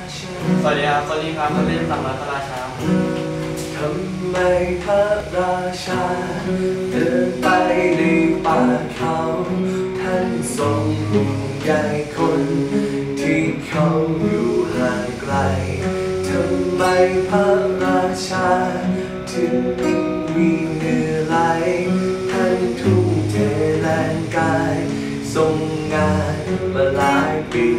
สวัสดีครับสวัสดีครับมาเล่นตำนานพระราชาทำไมพระราชาเดินไปในป่าเขาท่านทรงห่วงใยคนที่เขาอยู่ห่างไกลทำไมพระราชาถึงมีเหงื่อไหลท่านทุ่มเทแรงกายทรงงานมาหลายปี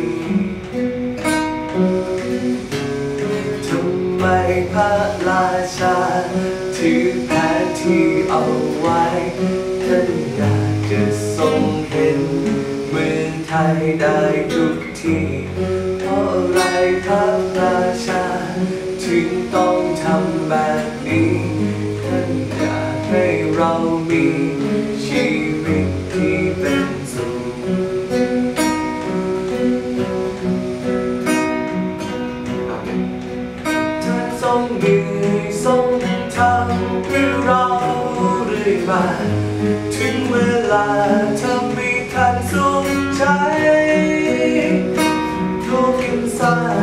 ทำไมพระราชาถือแผนที่เอาไว้ท่านอยากจะทรงเห็นเมืองไทยได้ทุกทีเพราะอะไรพระราชาถึงต้องทำแบบนี้ท่านอยากให้เรามีชีวิตที่เป็นสุขท่านทรงเหนื่อยทรงทำเพื่อเราเรื่อยมาถึงเวลาทำให้ท่านสุขใจทุกอินทราย